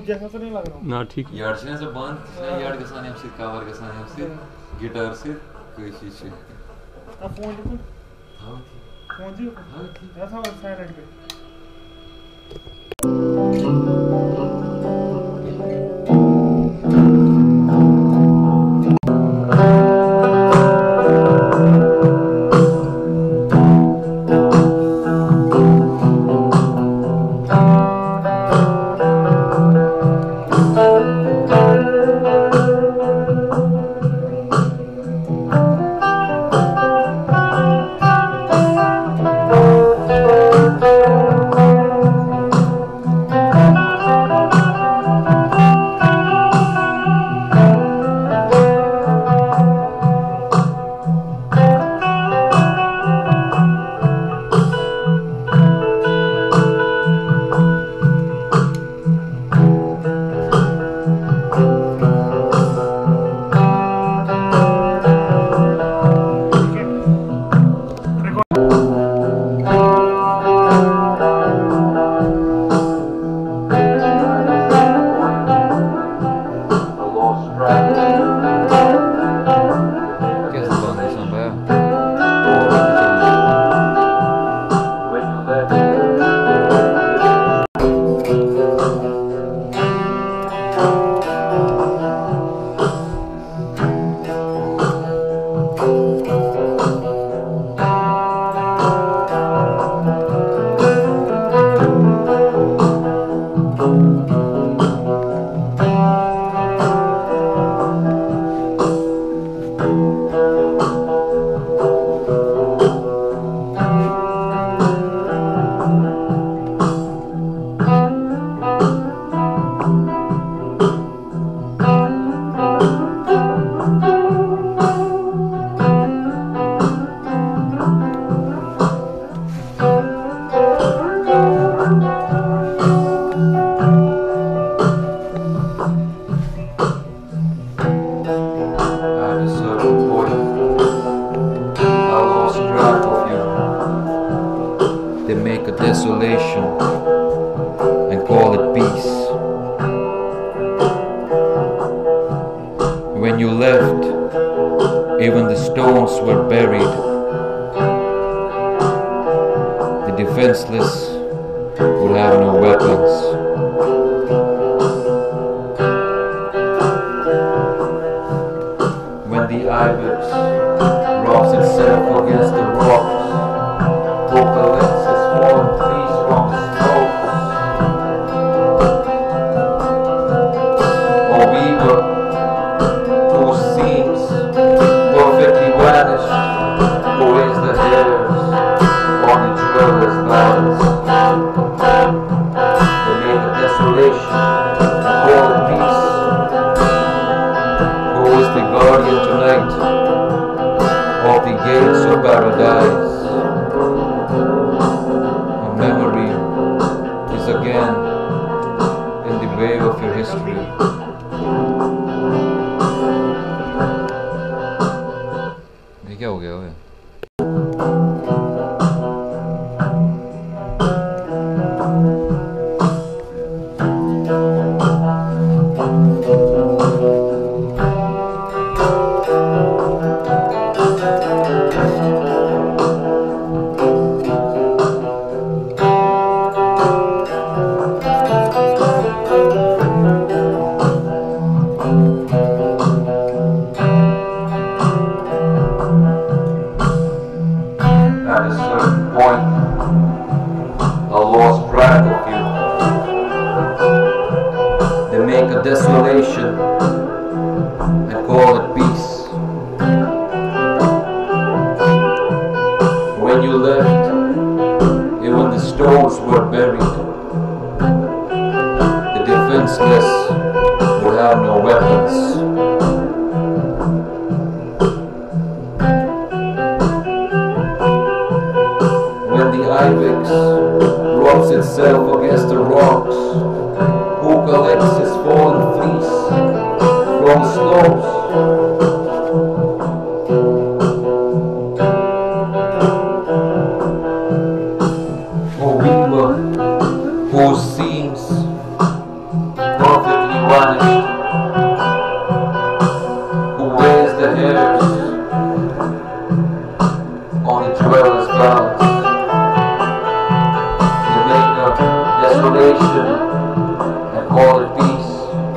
जैसा तो नहीं लग रहा ना ठीक है यार से जबान यार के साथ हमसे कवर के साथ हमसे गिटार से कोशिश है अब फोन देखो हां फोन जी हां ठीक ऐसा साइलेंट पे Desolation and call it peace. When you left, even the stones were buried. The defenseless would have no weapons. When the ibex rubs itself against the rocks, Apocalypse fallen trees from the slopes. A weaver whose seams perfectly vanished, who is the hairs on its trellis lands. They make a desolation, call it peace. Who is the guardian tonight of the gates of paradise? Memory is again in the wave of your history. ये क्या हो गया है? clouds. You make a desolation and call it peace.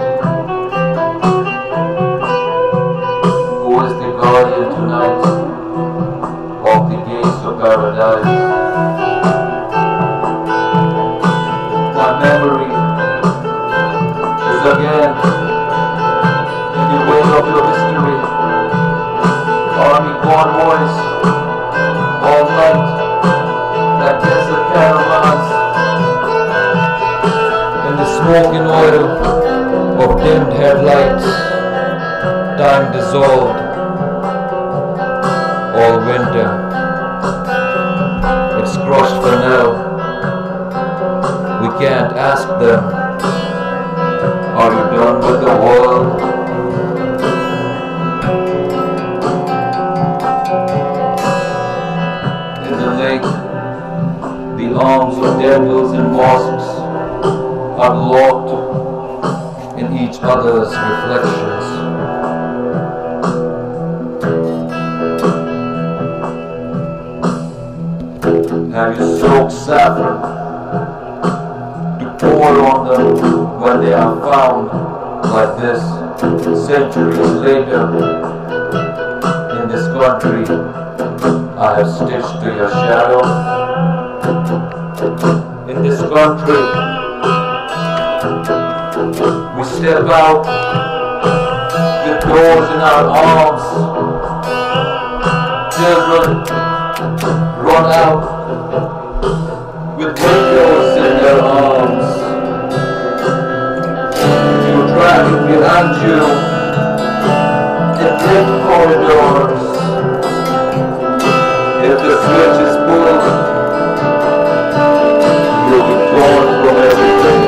Who is the guardian tonight of the gates of paradise? My memory is again in the way of your history. Army convoys all night, like desert caravans, in the smoke and oil of dimmed headlights. Time dissolved all winter. It's crushed for now. We can't ask them, are you done with the world? In the lake, the arms of devils and mosques are locked in each other's reflections. Have you soaked saffron to pour on them when they are found like this centuries later? In this country I have stitched to your shadow. In this country we step out with doors in our arms. Children run out with windows in their arms. You drag it behind you in dim corridors. If the switch is pulled, you'll be torn from everything.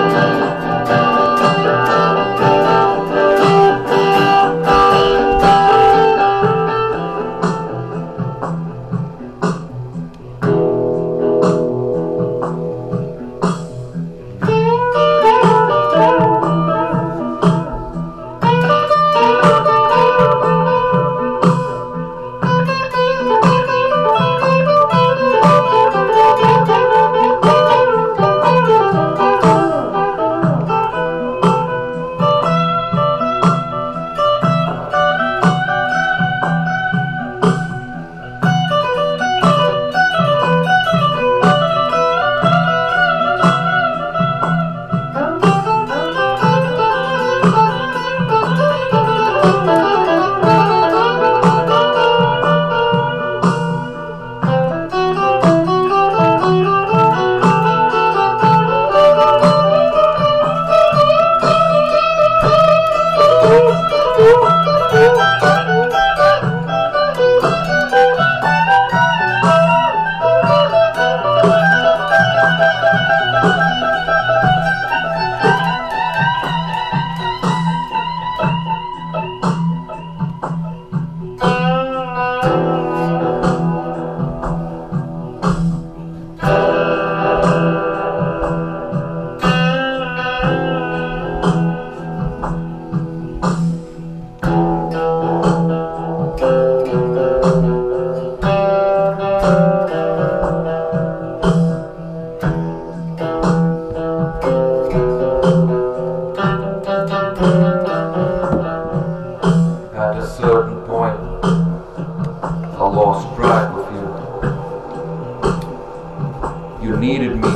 You needed me.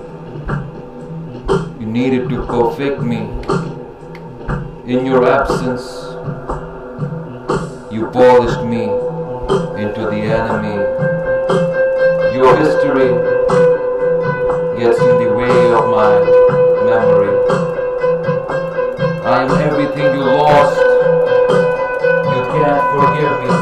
You needed to perfect me. In your absence, you polished me into the enemy. Your history gets in the way of my memory. I am everything you lost. You can't forgive me.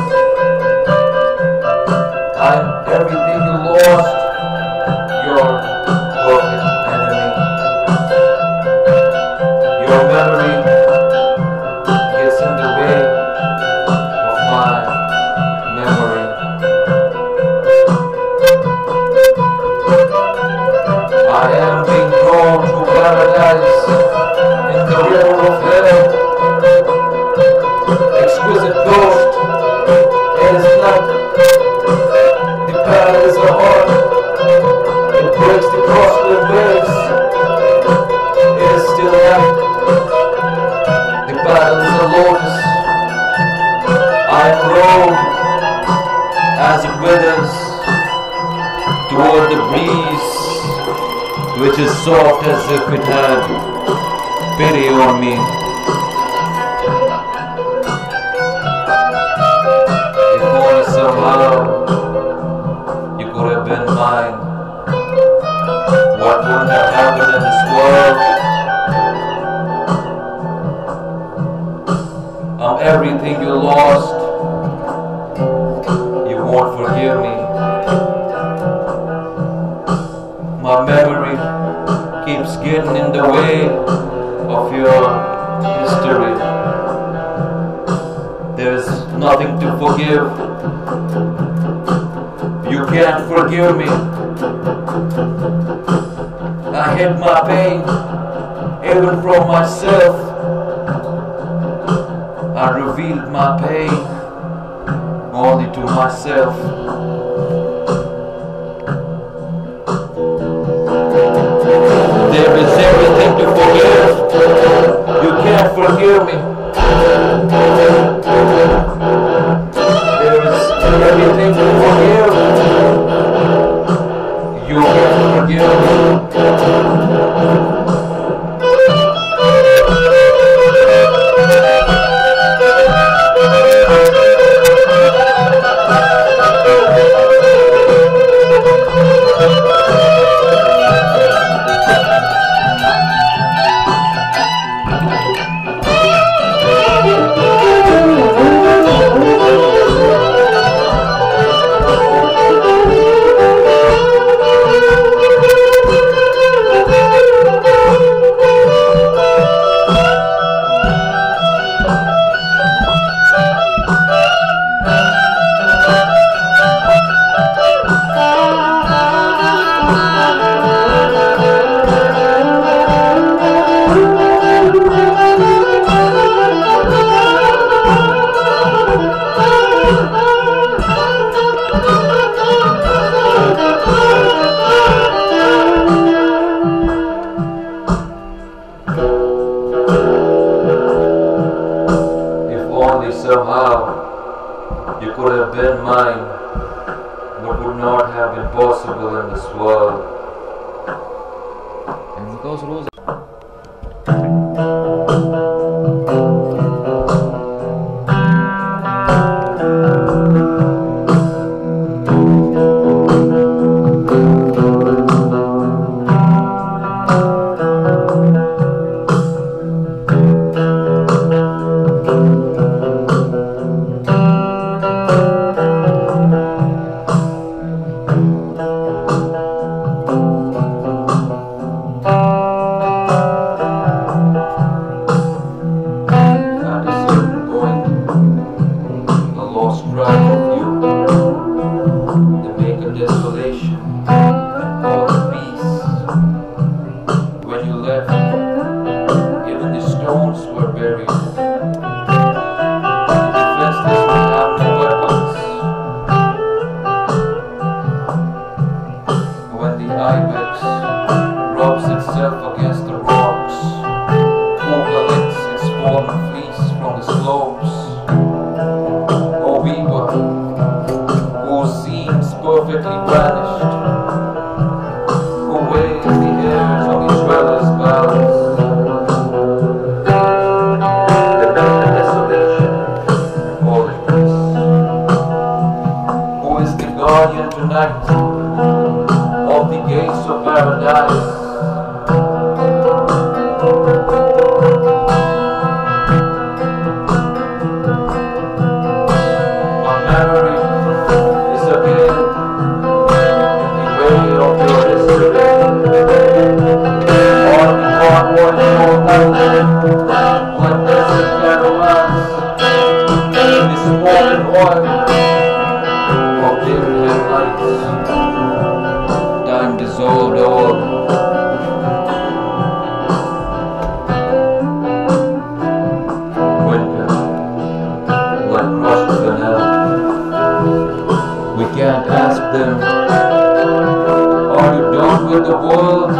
I am everything you lost. Your perfect enemy. Your memory gets in the way of my memory. I am being drawn to paradise in the river of hell. Exquisite ghost, it is not the palace as it withers toward the breeze, which is soft as if it had pity on me. If only somehow you could have been mine, what wouldn't have happened in this world? I'm everything you lost. You won't forgive me. My memory keeps getting in the way of your history. There's nothing to forgive. You can't forgive me. I hid my pain, even from myself. I revealed my pain only to myself. There is everything to forgive. You can't forgive me. There is everything to forgive. You can't forgive me. Somehow you could have been mine, what would not have been possible in this world. And those rules. Rubs itself against the rocks, who collects its fallen fleece from the slopes. O weaver, whose seams perfectly vanished, who weighs the hairs of each dweller's balance. The desolation and all its peace. Who is the guardian tonight of the gates of paradise? My memory is again in the way of your history. On the hardwood all night, when desert caravans, the smoking oil of dim headlights. Time dissolved all. Winter, like crushed vanilla. We can't ask them, are you done with the world?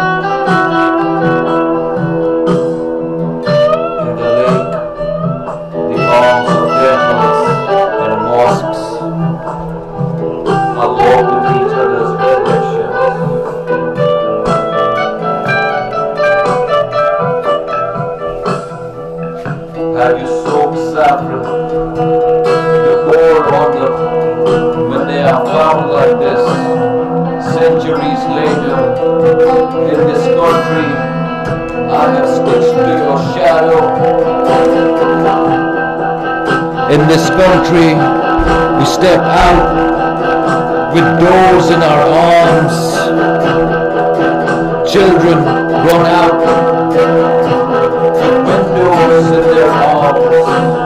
In the lake, the arms of temples and mosques shadow. In this country, we step out with doors in our arms. Children run out Windows in their arms.